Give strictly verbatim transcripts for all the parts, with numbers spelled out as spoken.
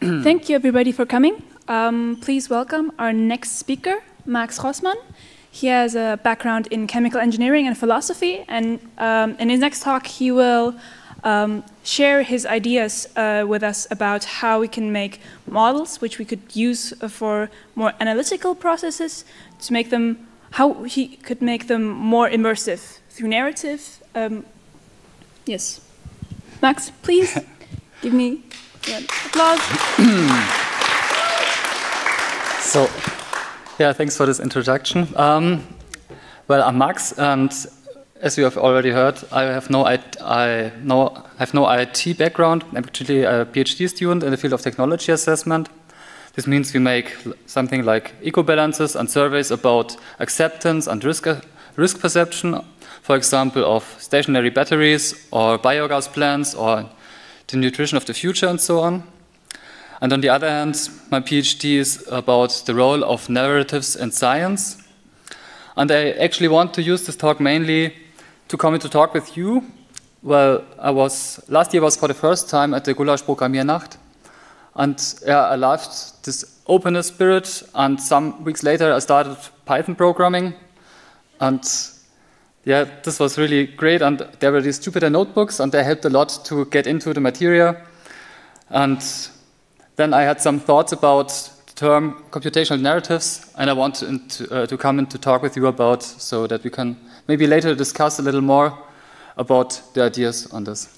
Thank you, everybody, for coming. Um, please welcome our next speaker, Max Rossmann. He has a background in chemical engineering and philosophy, and um, in his next talk, he will um, share his ideas uh, with us about how we can make models, which we could use for more analytical processes, to make them, how he could make them more immersive through narrative. Um, yes. Max, please give me an applause. So, yeah, thanks for this introduction. Um, well, I'm Max, and as you have already heard, I have no I, I no have no I T background. I'm actually a PhD student in the field of technology assessment. This means we make something like eco-balances and surveys about acceptance and risk risk perception, for example, of stationary batteries or biogas plants or the nutrition of the future and so on. And on the other hand, my PhD is about the role of narratives in science. And I actually want to use this talk mainly to come into talk with you. Well, I was, last year was for the first time at the Gulasch Programmiernacht. And yeah, I loved this openness spirit. And some weeks later, I started Python programming. And yeah, this was really great. And there were these Jupyter notebooks, and they helped a lot to get into the material. And then I had some thoughts about the term computational narratives, and I want to, uh, to come in to talk with you about, so that we can maybe later discuss a little more about the ideas on this.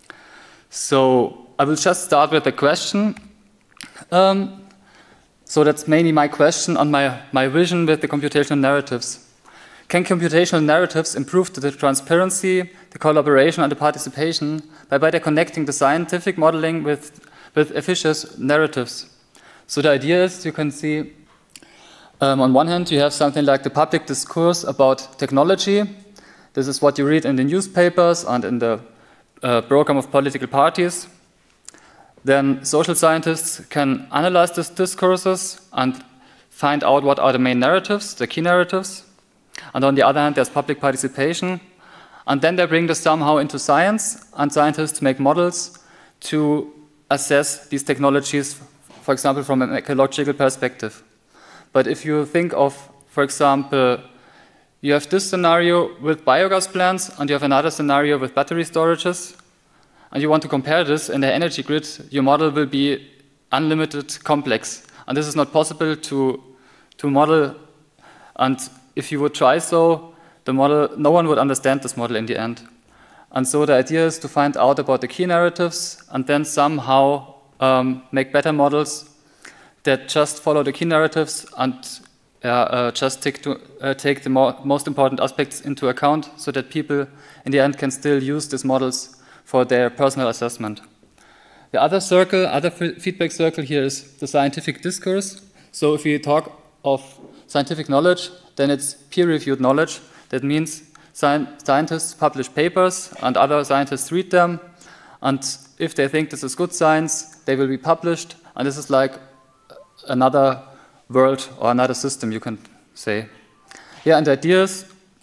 So I will just start with a question. Um, so that's mainly my question on my, my vision with the computational narratives. Can computational narratives improve the transparency, the collaboration, and the participation by better connecting the scientific modeling with with efficacious narratives? So the idea is, you can see, um, on one hand, you have something like the public discourse about technology. This is what you read in the newspapers and in the uh, program of political parties. Then social scientists can analyze these discourses and find out what are the main narratives, the key narratives. And on the other hand, there's public participation. And then they bring this somehow into science, and scientists make models to assess these technologies, for example, from an ecological perspective. But if you think of, for example, you have this scenario with biogas plants, and you have another scenario with battery storages, and you want to compare this in the energy grid, your model will be unlimited complex. And this is not possible to, to model. And if you would try so, the model, no one would understand this model in the end. And so the idea is to find out about the key narratives and then somehow um, make better models that just follow the key narratives and uh, uh, just take, to, uh, take the mo most important aspects into account, so that people in the end can still use these models for their personal assessment. The other circle, other feedback circle here is the scientific discourse. So if we talk of scientific knowledge, then it's peer-reviewed knowledge. That means scientists publish papers, and other scientists read them, and if they think this is good science, they will be published, and this is like another world or another system, you can say. Yeah, and the idea is,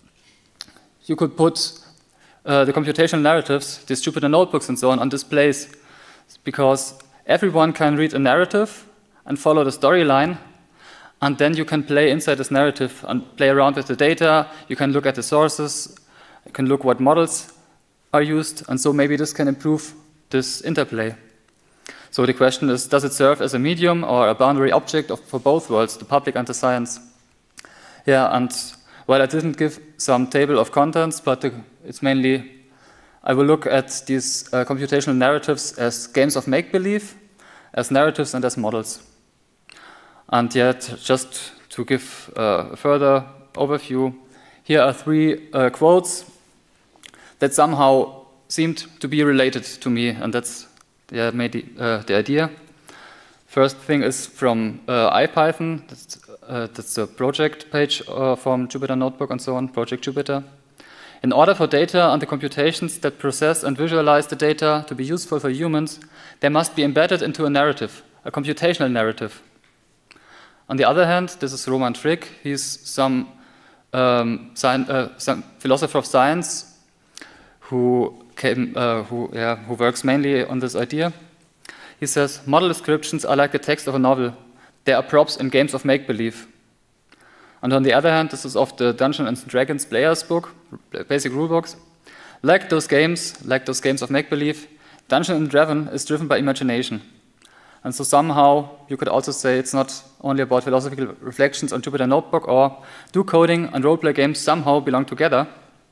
you could put uh, the computational narratives, these Jupyter notebooks and so on, on displays, because everyone can read a narrative and follow the storyline. And then you can play inside this narrative and play around with the data. You can look at the sources. You can look what models are used. And so maybe this can improve this interplay. So the question is, does it serve as a medium or a boundary object of, for both worlds, the public and the science? Yeah, and well, I didn't give some table of contents, but the, it's mainly, I will look at these uh, computational narratives as games of make-believe, as narratives and as models. And yet, just to give uh, a further overview, here are three uh, quotes that somehow seemed to be related to me, and that's yeah, maybe, uh, the idea. First thing is from uh, IPython, that's, uh, that's a project page uh, from Jupyter Notebook and so on, Project Jupyter. In order for data and the computations that process and visualize the data to be useful for humans, they must be embedded into a narrative, a computational narrative. On the other hand, this is Roman Frick. He's some, um, science, uh, some philosopher of science who, came, uh, who, yeah, who works mainly on this idea. He says, model descriptions are like the text of a novel. They are props in games of make-believe. And on the other hand, this is of the Dungeons and Dragons player's book, basic rulebooks. Like those games, like those games of make-believe, Dungeons and Dragons is driven by imagination. And so somehow you could also say it's not only about philosophical reflections on Jupyter Notebook, or do coding and roleplay games somehow belong together?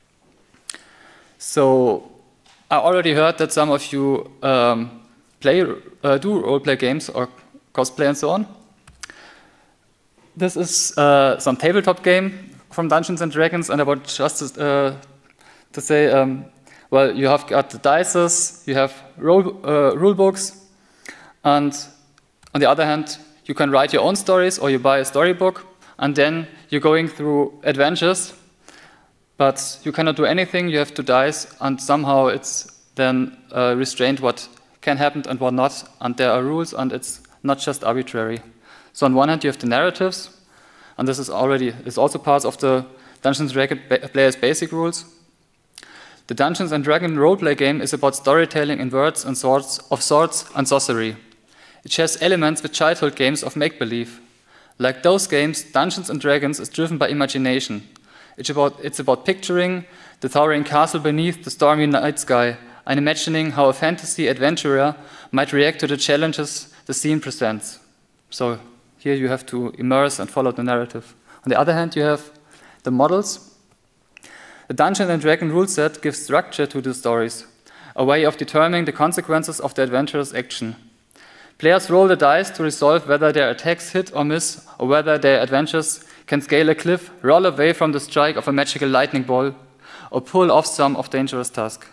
So I already heard that some of you um, play, uh, do roleplay games or cosplay and so on. This is uh, some tabletop game from Dungeons and Dragons, and I want just uh, to say, um, well, you have got the dices, you have role, uh, rule books, and on the other hand, you can write your own stories or you buy a storybook, and then you're going through adventures, but you cannot do anything, you have to dice, and somehow it's then uh, restrained what can happen and what not, and there are rules, and it's not just arbitrary. So on one hand, you have the narratives, and this is already is also part of the Dungeons and Dragons player's basic rules. The Dungeons and Dragons roleplay game is about storytelling in words and sorts of swords and sorcery. It shares elements with childhood games of make-believe. Like those games, Dungeons and Dragons is driven by imagination. It's about, it's about picturing the towering castle beneath the stormy night sky and imagining how a fantasy adventurer might react to the challenges the scene presents. So here you have to immerse and follow the narrative. On the other hand, you have the models. The Dungeons and Dragons rule set gives structure to the stories, a way of determining the consequences of the adventurer's action. Players roll the dice to resolve whether their attacks hit or miss, or whether their adventures can scale a cliff, roll away from the strike of a magical lightning bolt, or pull off some of dangerous task.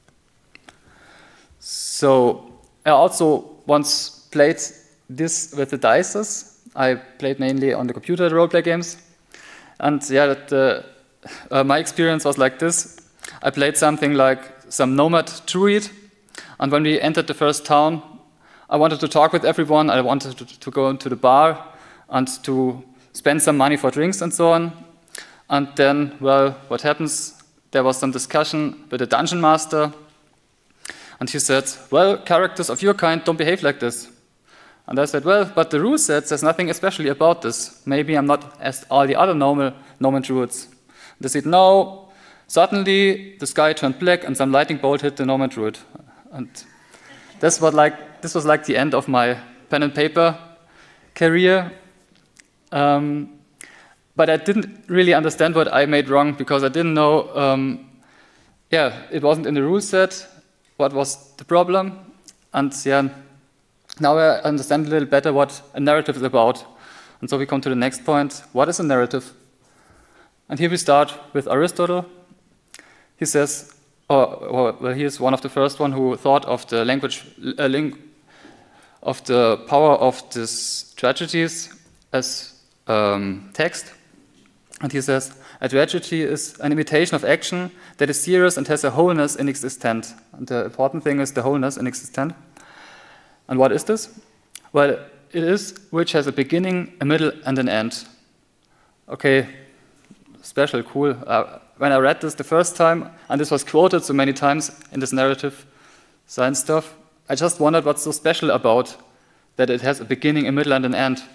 So I also once played this with the dices. I played mainly on the computer roleplay games, and yeah, that, uh, uh, my experience was like this. I played something like some nomad druid, and when we entered the first town, I wanted to talk with everyone. I wanted to, to go into the bar and to spend some money for drinks and so on. And then, well, what happens? There was some discussion with the dungeon master, and he said, well, characters of your kind don't behave like this. And I said, well, but the rule set says nothing especially about this. Maybe I'm not as all the other normal Norman druids. They said, no, suddenly the sky turned black and some lightning bolt hit the Norman druid. And this was like, this was like the end of my pen and paper career. Um, but I didn't really understand what I made wrong, because I didn't know, um, yeah, it wasn't in the rule set, what was the problem. And yeah, now I understand a little better what a narrative is about. And so we come to the next point. What is a narrative? And here we start with Aristotle. He says, or, or well, he is one of the first one who thought of the language, uh, ling of the power of these tragedies as um, text. And he says, a tragedy is an imitation of action that is serious and has a wholeness in existent. And the important thing is the wholeness in existent. And what is this? Well, it is which has a beginning, a middle, and an end. Okay, special, cool. Uh, when I read this the first time, and this was quoted so many times in this narrative science stuff, I just wondered what's so special about that it has a beginning, a middle, and an end.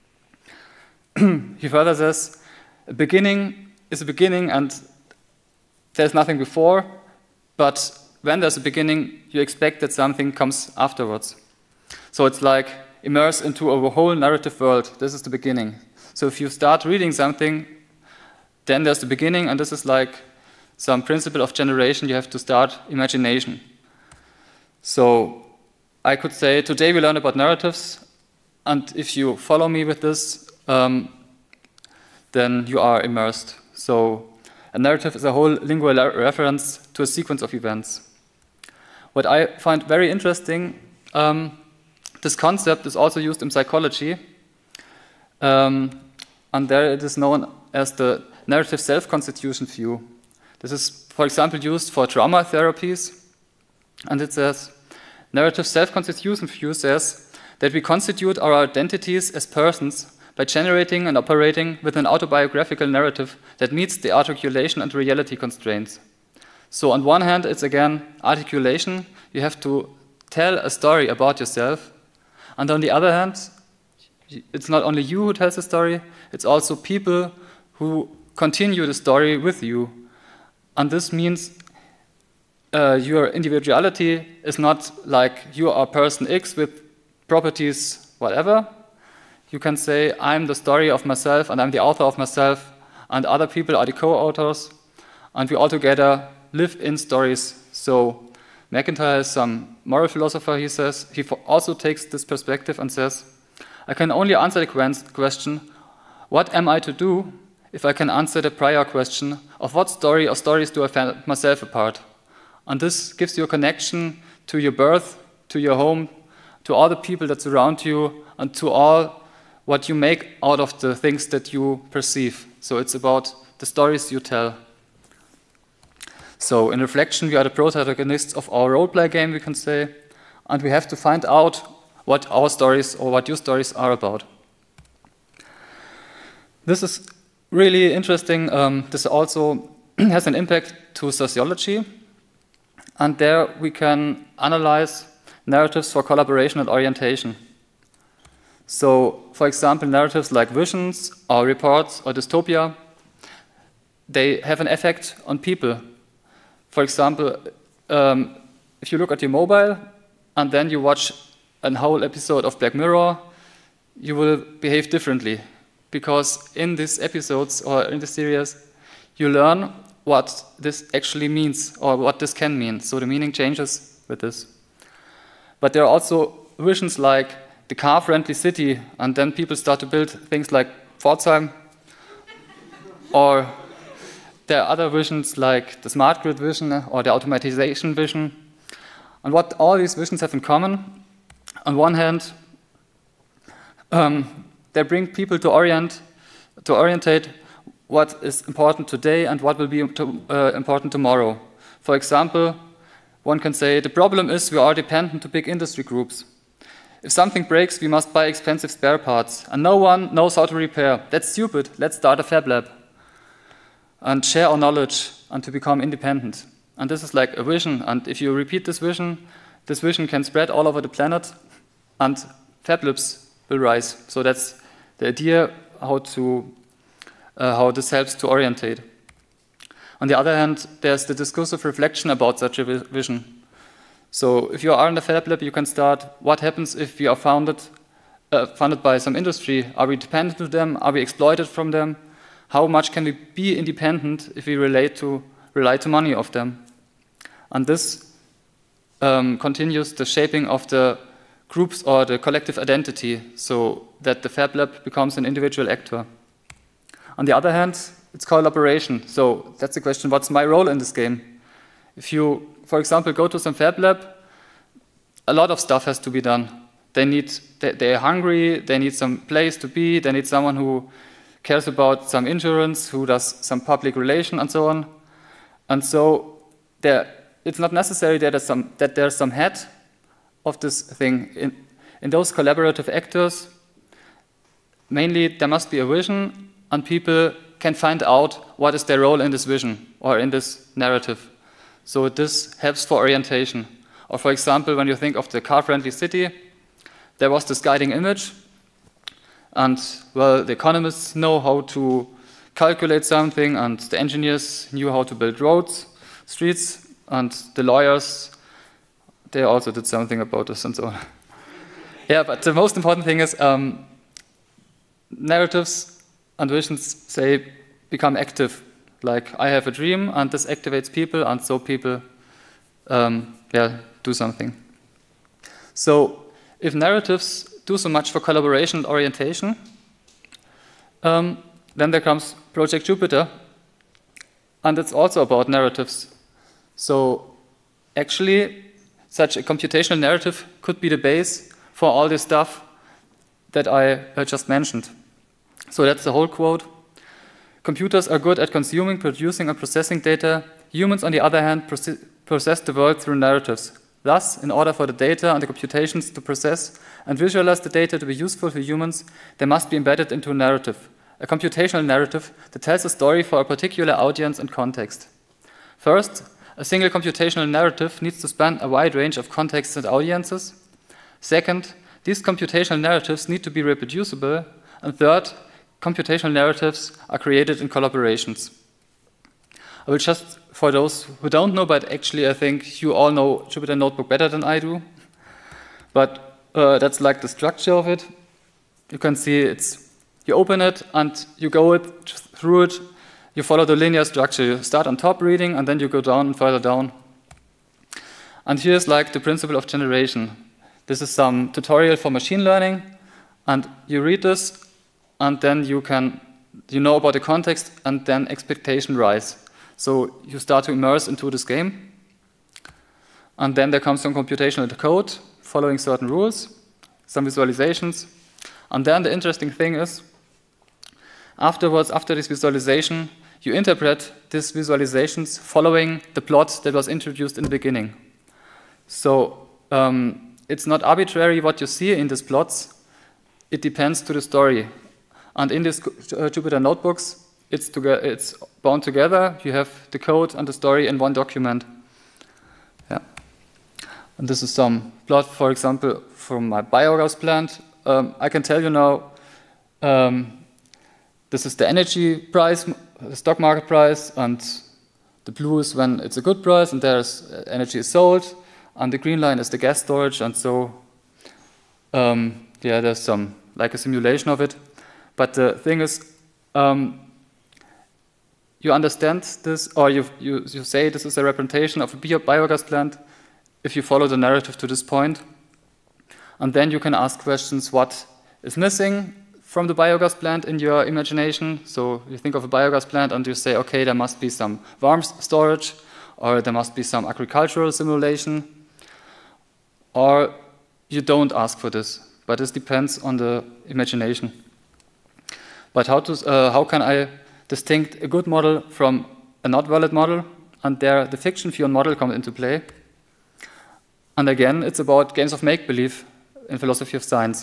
He further says, a beginning is a beginning, and there's nothing before, but when there's a beginning, you expect that something comes afterwards. So it's like immerse into a whole narrative world. This is the beginning. So if you start reading something, then there's the beginning, and this is like some principle of generation. You have to start imagination. So I could say today we learned about narratives, and if you follow me with this, um, then you are immersed. So a narrative is a whole lingual reference to a sequence of events. What I find very interesting, um, this concept is also used in psychology, um, and there it is known as the narrative self-constitution view. This is, for example, used for trauma therapies, and it says, narrative self-constitution view says that we constitute our identities as persons by generating and operating with an autobiographical narrative that meets the articulation and reality constraints. So on one hand, it's again articulation. You have to tell a story about yourself. And on the other hand, it's not only you who tells the story, it's also people who continue the story with you. And this means uh, your individuality is not like you are person X with properties, whatever. You can say, I'm the story of myself and I'm the author of myself, and other people are the co-authors, and we all together live in stories. So MacIntyre is some moral philosopher, he says. He also takes this perspective and says, I can only answer the question, what am I to do, if I can answer the prior question of what story or stories do I find myself a part? And this gives you a connection to your birth, to your home, to all the people that surround you, and to all what you make out of the things that you perceive. So it's about the stories you tell. So in reflection, we are the protagonists of our roleplay game, we can say, and we have to find out what our stories or what your stories are about. This is really interesting. Um, this also has an impact to sociology, and there we can analyze narratives for collaboration and orientation. So, for example, narratives like visions or reports or dystopia, they have an effect on people. For example, um, if you look at your mobile and then you watch a whole episode of Black Mirror, you will behave differently. Because in these episodes or in the series, you learn what this actually means or what this can mean. So the meaning changes with this. But there are also visions like the car-friendly city, and then people start to build things like Pforzheim. Or there are other visions like the smart grid vision or the automatization vision. And what all these visions have in common, on one hand, um, they bring people to orient, to orientate what is important today and what will be to, uh, important tomorrow. For example, one can say, the problem is we are dependent to big industry groups. If something breaks, we must buy expensive spare parts, and no one knows how to repair. That's stupid. Let's start a fab lab and share our knowledge and to become independent. And this is like a vision, and if you repeat this vision, this vision can spread all over the planet, and fab labs will rise. So that's the idea how to uh, how this helps to orientate. On the other hand, there's the discursive reflection about such a vision. So if you are in a fab lab, you can start, what happens if we are founded, uh, funded by some industry? Are we dependent to them? Are we exploited from them? How much can we be independent if we relate to, rely to money of them? And this um, continues the shaping of the groups or the collective identity, so that the fab lab becomes an individual actor. On the other hand, it's collaboration. So that's the question, what's my role in this game? If you, for example, go to some fab lab, a lot of stuff has to be done. They need, they, they're hungry, they need some place to be, they need someone who cares about some insurance, who does some public relation and so on. And so there, it's not necessary that there's some, that there's some head of this thing. In, in those collaborative actors, mainly there must be a vision, and people can find out what is their role in this vision or in this narrative. So this helps for orientation. Or for example, when you think of the car-friendly city, there was this guiding image, and well, the economists know how to calculate something, and the engineers knew how to build roads, streets, and the lawyers, they also did something about this and so on. Yeah, but the most important thing is um, narratives and visions say become active. Like I have a dream, and this activates people, and so people, um, yeah, do something. So if narratives do so much for collaboration and orientation, um, then there comes Project Jupiter, and it's also about narratives. So actually, such a computational narrative could be the base for all this stuff that I uh, just mentioned. So that's the whole quote. Computers are good at consuming, producing, and processing data. Humans, on the other hand, process the world through narratives. Thus, in order for the data and the computations to process and visualize the data to be useful for humans, they must be embedded into a narrative, a computational narrative that tells a story for a particular audience and context. First, a single computational narrative needs to span a wide range of contexts and audiences. Second, these computational narratives need to be reproducible. And third, computational narratives are created in collaborations. I will just, for those who don't know, but actually I think you all know Jupyter Notebook better than I do. But uh, that's like the structure of it. You can see it's, you open it and you go it, through it. You follow the linear structure. You start on top reading and then you go down and further down. And here's like the principle of generation. This is some tutorial for machine learning. And you read this and then you can, you know about the context and then expectation rise. So you start to immerse into this game. And then there comes some computational code following certain rules, some visualizations. And then the interesting thing is, afterwards, after this visualization, you interpret these visualizations following the plot that was introduced in the beginning. So um, it's not arbitrary what you see in these plots. It depends to the story. And in these uh, Jupyter Notebooks, it's, toge it's bound together. You have the code and the story in one document. Yeah. And this is some plot, for example, from my biogas plant. Um, I can tell you now, um, this is the energy price, the stock market price, and the blue is when it's a good price, and there's uh, energy is sold, and the green line is the gas storage, and so, um, yeah, there's some, like a simulation of it. But the thing is, um, you understand this, or you, you, you say this is a representation of a bio biogas plant if you follow the narrative to this point. And then you can ask questions, what is missing from the biogas plant in your imagination? So you think of a biogas plant and you say, okay, there must be some warm storage, or there must be some agricultural simulation, or you don't ask for this, but this depends on the imagination. But how, to, uh, how can I distinct a good model from a not valid model? And there the fiction view and model come into play. And again, it's about games of make-believe in philosophy of science.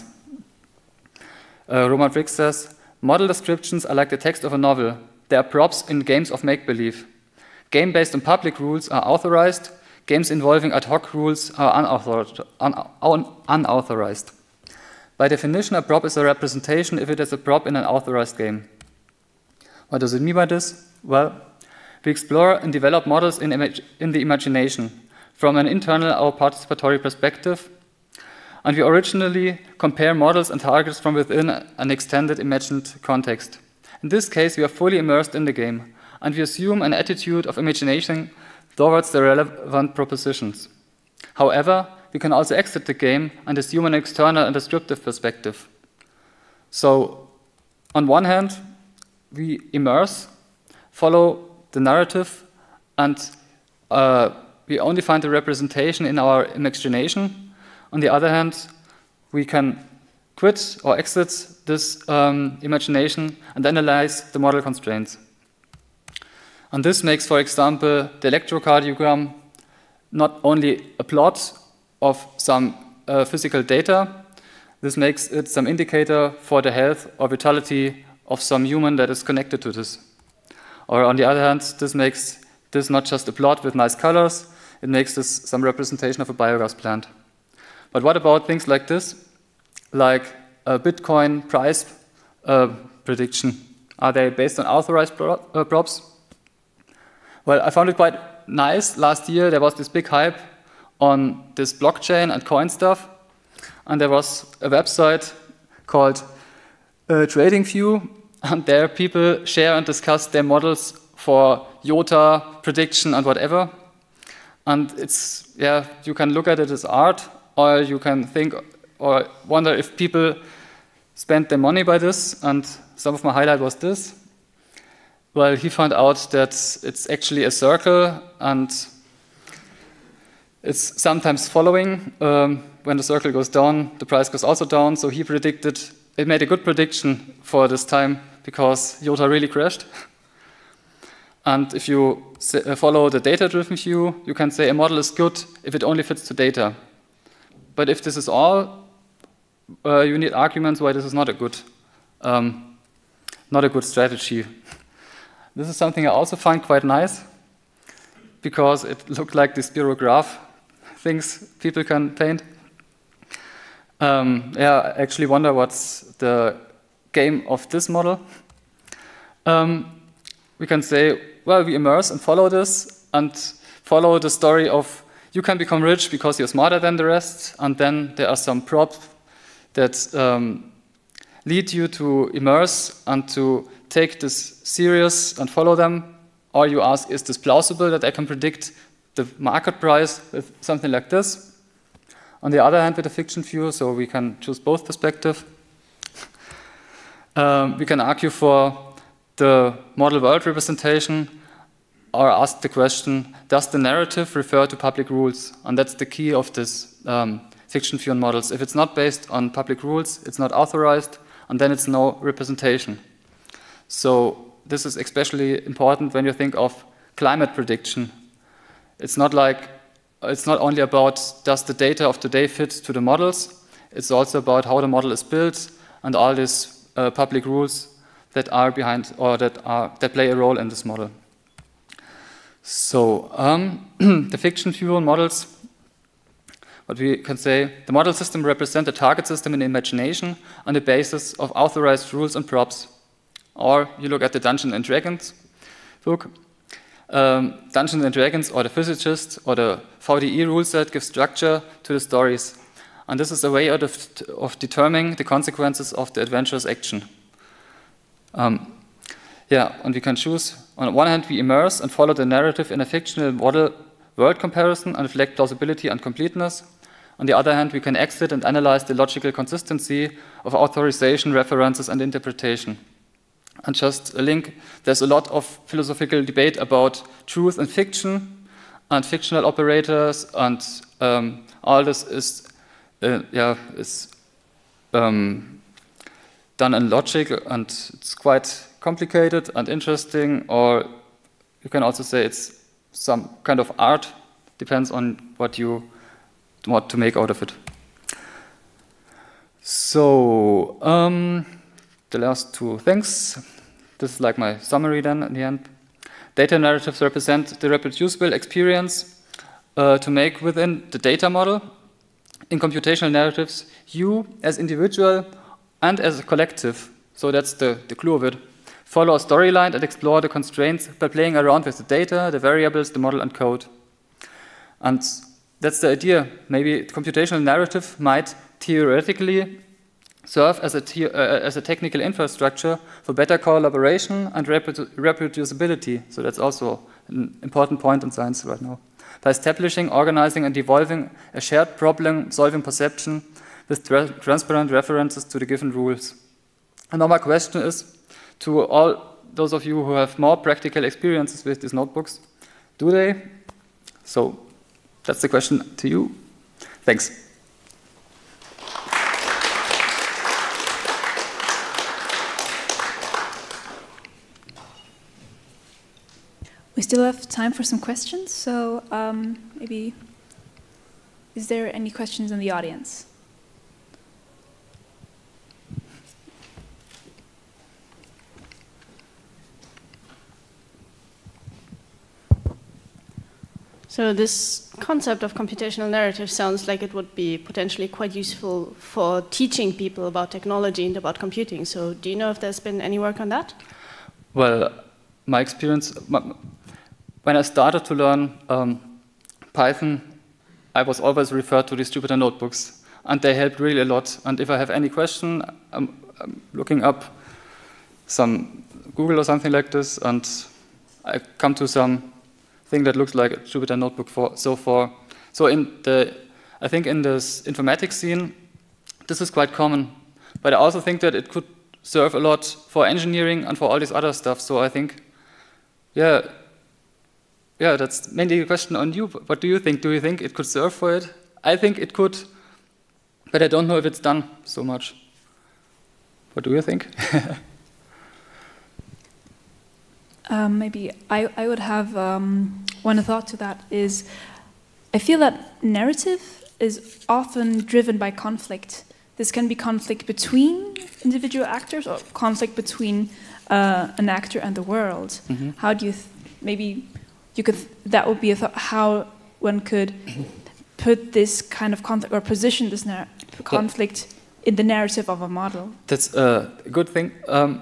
Uh, Roman Fricke says, model descriptions are like the text of a novel. They are props in games of make-believe. Games based on public rules are authorized. Games involving ad hoc rules are unauthorized. Un un unauthorized. By definition, a prop is a representation if it is a prop in an authorized game. What does it mean by this? Well, we explore and develop models in, in the imagination from an internal or participatory perspective, and we originally compare models and targets from within an extended imagined context. In this case, we are fully immersed in the game, and we assume an attitude of imagination towards the relevant propositions. However, we can also exit the game and assume an external and descriptive perspective. So, on one hand, we immerse, follow the narrative, and uh, we only find the representation in our imagination. On the other hand, we can quit or exit this um, imagination and analyze the model constraints. And this makes, for example, the electrocardiogram not only a plot of some uh, physical data, this makes it some indicator for the health or vitality of some human that is connected to this. Or on the other hand, this makes this not just a plot with nice colors, it makes this some representation of a biogas plant. But what about things like this, like a Bitcoin price uh, prediction? Are they based on authorized pro uh, props? Well, I found it quite nice. Last year there was this big hype on this blockchain and coin stuff, and there was a website called uh, TradingView, and there people share and discuss their models for I O T A, prediction, and whatever. And it's, yeah, you can look at it as art, or you can think or wonder if people spend their money by this, and some of my highlight was this. Well, he found out that it's actually a circle, and it's sometimes following. Um, when the circle goes down, the price goes also down, so he predicted, it made a good prediction for this time, because I O T A really crashed. And if you follow the data-driven view, you can say a model is good if it only fits to data. But if this is all, uh, you need arguments why this is not a good, um, not a good strategy. This is something I also find quite nice, because it looked like the spirograph things people can paint. Um, yeah, I actually wonder what's the game of this model. Um, we can say, well, we immerse and follow this and follow the story of you can become rich because you're smarter than the rest, and then there are some props that um, lead you to immerse and to take this serious and follow them. Or you ask, is this plausible that I can predict the market price with something like this? On the other hand, with a fiction view, so we can choose both perspectives. um, we can argue for the model world representation, or ask the question, does the narrative refer to public rules? And that's the key of this um, fiction view models. If it's not based on public rules, it's not authorized, and then it's no representation. So this is especially important when you think of climate prediction. It's not like, it's not only about does the data of today fit to the models, it's also about how the model is built and all these uh, public rules that are behind or that, are, that play a role in this model. So um, the fiction view models, what we can say, the model system represents a target system in imagination on the basis of authorized rules and props. Or you look at the Dungeons and Dragons book. Um, Dungeons and Dragons or the physicist or the V D E rule set give structure to the stories. And this is a way out of, of determining the consequences of the adventurous action. Um, yeah, and we can choose. On one hand, we immerse and follow the narrative in a fictional model world comparison and reflect plausibility and completeness. On the other hand, we can exit and analyze the logical consistency of authorization, references, and interpretation. And just a link, there's a lot of philosophical debate about truth and fiction and fictional operators, and um, all this is, uh, yeah, is um, done in logic, and it's quite complicated and interesting, or you can also say it's some kind of art, depends on what you want to make out of it. So, um, the last two things. This is like my summary then in the end. Data narratives represent the reproducible experience uh, to make within the data model. In computational narratives, you as individual and as a collective, so that's the, the clue of it, follow a storyline and explore the constraints by playing around with the data, the variables, the model, and code. And that's the idea. Maybe the computational narrative might theoretically serve as a, te uh, as a technical infrastructure for better collaboration and reprodu reproducibility. So that's also an important point in science right now. By establishing, organizing, and evolving a shared problem-solving perception with tra transparent references to the given rules. And now my question is, to all those of you who have more practical experiences with these notebooks, do they? So that's the question to you. Thanks. We still have time for some questions, so um, maybe, is there any questions in the audience? So this concept of computational narrative sounds like it would be potentially quite useful for teaching people about technology and about computing. So do you know if there's been any work on that? Well, my experience, my, when I started to learn um, Python, I was always referred to these Jupyter notebooks, and they helped really a lot. And if I have any question, I'm, I'm looking up some Google or something like this, and I come to some thing that looks like a Jupyter notebook for so far. So in the, I think in this informatics scene, this is quite common. But I also think that it could serve a lot for engineering and for all this other stuff. So I think, yeah, yeah, that's mainly a question on you. What do you think? Do you think it could serve for it? I think it could, but I don't know if it's done so much. What do you think? Um, maybe I, I would have um, one thought to that is, I feel that narrative is often driven by conflict. This can be conflict between individual actors or conflict between uh, an actor and the world. Mm-hmm. How do you, th maybe you could that would be a th how one could put this kind of conflict or position this nar conflict in the narrative of a model. That's a good thing. Um,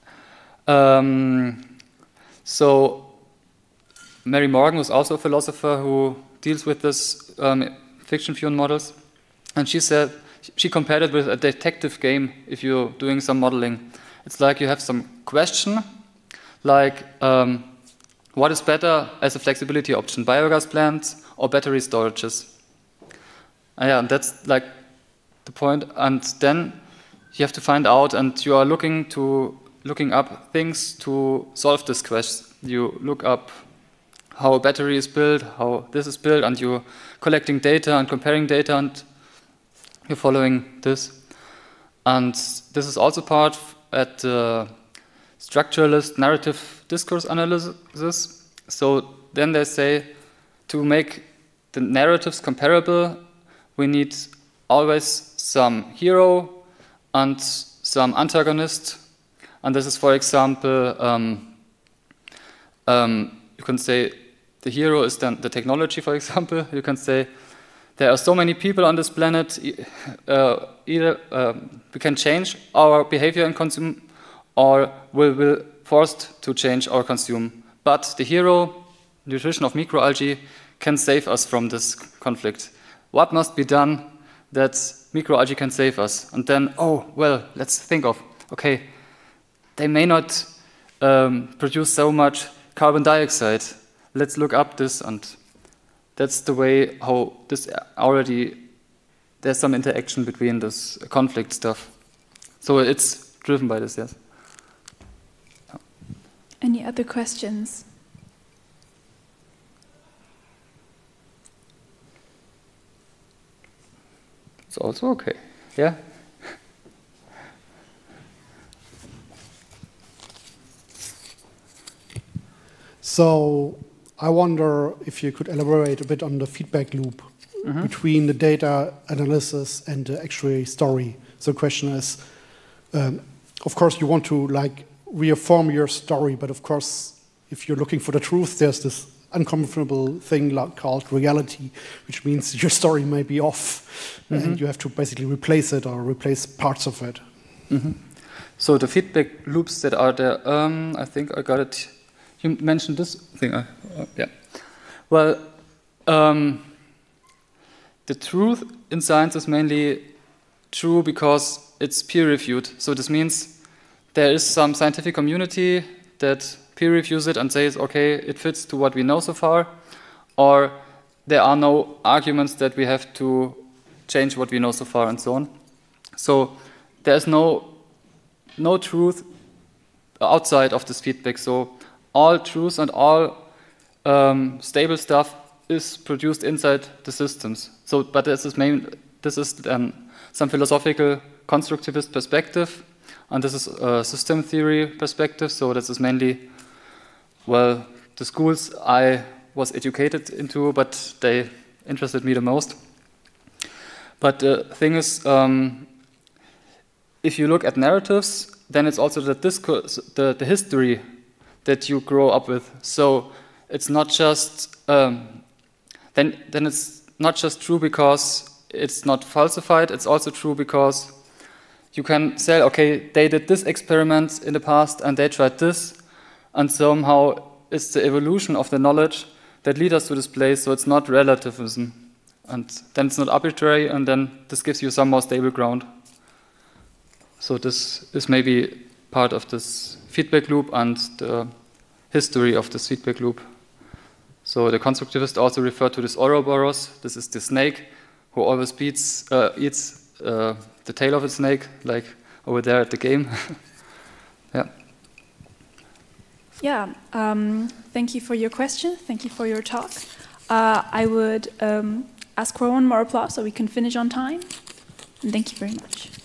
um, so Mary Morgan was also a philosopher who deals with this um, fiction-fueled models, and she said she compared it with a detective game. If you're doing some modeling, it's like you have some question, like um, what is better as a flexibility option, biogas plants or battery storages? And yeah, that's like the point. And then you have to find out, and you are looking to looking up things to solve this question. You look up how a battery is built, how this is built, and you're collecting data and comparing data, and you're following this. And this is also part at the structuralist narrative discourse analysis. So then they say to make the narratives comparable, we need always some hero and some antagonist. And this is, for example, um, um, you can say the hero is then the technology, for example. You can say there are so many people on this planet, uh, either uh, we can change our behavior and consume, or we will forced to change or consume. But the hero, nutrition of microalgae, can save us from this conflict. What must be done that microalgae can save us? And then, oh, well, let's think of, okay, they may not um, produce so much carbon dioxide. Let's look up this, and that's the way how this already, there's some interaction between this conflict stuff. So it's driven by this, yes. Any other questions? It's also okay, yeah? So I wonder if you could elaborate a bit on the feedback loop mm-hmm. between the data analysis and the actual story. So the question is, um, of course, you want to like reaffirm your story, but of course, if you're looking for the truth, there's this uncomfortable thing like called reality, which means your story may be off, mm-hmm. and you have to basically replace it or replace parts of it. Mm-hmm. So the feedback loops that are there, um, I think I got it. You mentioned this thing, uh, uh, yeah. Well, um, the truth in science is mainly true because it's peer-reviewed. So this means there is some scientific community that peer reviews it and says, okay, it fits to what we know so far, or there are no arguments that we have to change what we know so far and so on. So there's no, no truth outside of this feedback. So all truths and all um, stable stuff is produced inside the systems. So, but this is main, this is um, some philosophical constructivist perspective, and this is a system theory perspective. So this is mainly, well, the schools I was educated into, but they interested me the most. But the thing is, um, if you look at narratives, then it's also the discourse, the, the history that you grow up with. So it's not just um, then then it's not just true because it's not falsified. It's also true because you can say, okay, they did this experiment in the past and they tried this, and somehow it's the evolution of the knowledge that leads us to this place. So it's not relativism, and then it's not arbitrary, and then this gives you some more stable ground. So this is maybe part of this feedback loop and the history of this feedback loop. So the constructivists also refer to this Ouroboros. This is the snake who always beats, uh, eats uh, the tail of a snake, like over there at the game. Yeah. Yeah, um, thank you for your question. Thank you for your talk. Uh, I would um, ask for one more applause so we can finish on time. And thank you very much.